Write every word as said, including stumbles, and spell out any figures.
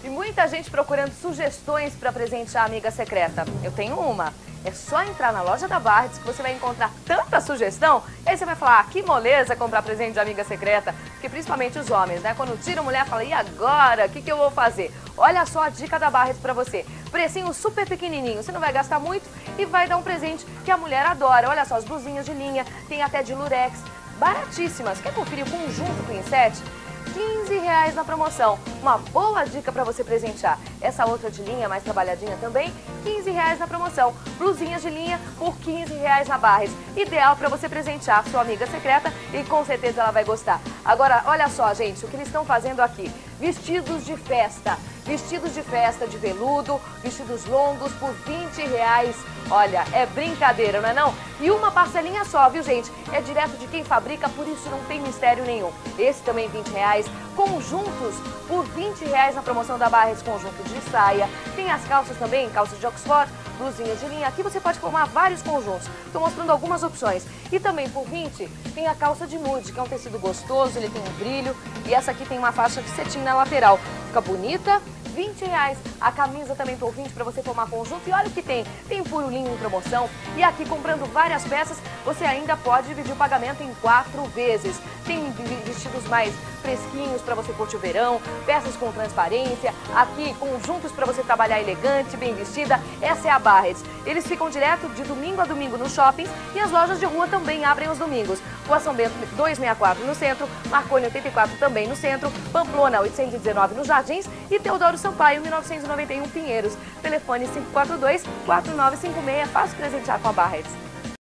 E muita gente procurando sugestões para presentear a amiga secreta. Eu tenho uma. É só entrar na loja da Barretts que você vai encontrar tanta sugestão. E aí você vai falar, ah, que moleza comprar presente de amiga secreta. Porque principalmente os homens, né? Quando tira a mulher, fala, e agora? O que, que eu vou fazer? Olha só a dica da Barretts para você. Precinho super pequenininho, você não vai gastar muito e vai dar um presente que a mulher adora. Olha só, as blusinhas de linha, tem até de lurex. Baratíssimas. Quer conferir o conjunto Queen Set? quinze reais na promoção. Uma boa dica para você presentear. Essa outra de linha, mais trabalhadinha também, quinze reais na promoção. Blusinhas de linha por quinze reais na Barretts. Ideal para você presentear sua amiga secreta e com certeza ela vai gostar. Agora, olha só, gente, o que eles estão fazendo aqui. Vestidos de festa. Vestidos de festa de veludo, vestidos longos por vinte reais. Olha, é brincadeira, não é não? E uma parcelinha só, viu, gente? É direto de quem fabrica, por isso não tem mistério nenhum. Esse também vinte reais. Conjuntos por vinte reais na promoção da Barretts, conjunto de saia. Tem as calças também, calças de Oxford, blusinhas de linha. Aqui você pode formar vários conjuntos. Estou mostrando algumas opções. E também por vinte tem a calça de nude, que é um tecido gostoso, ele tem um brilho. E essa aqui tem uma faixa de cetim na lateral. Fica bonita. vinte reais. A camisa também por vinte para você formar conjunto. E olha o que tem. Tem puro linho em promoção. E aqui, comprando várias peças, você ainda pode dividir o pagamento em quatro vezes. Tem vestidos mais fresquinhos para você curtir o verão, peças com transparência. Aqui, conjuntos para você trabalhar elegante, bem vestida. Essa é a Barretts. Eles ficam direto de domingo a domingo nos shoppings e as lojas de rua também abrem os domingos. Rua São Bento duzentos e sessenta e quatro no centro, Marconi oitenta e quatro também no centro, Pamplona oitocentos e dezenove nos Jardins e Teodoro Sampaio mil novecentos e noventa e um Pinheiros. Telefone cinco quatro dois, quatro nove cinco seis. Fácil presentear com a Barretts.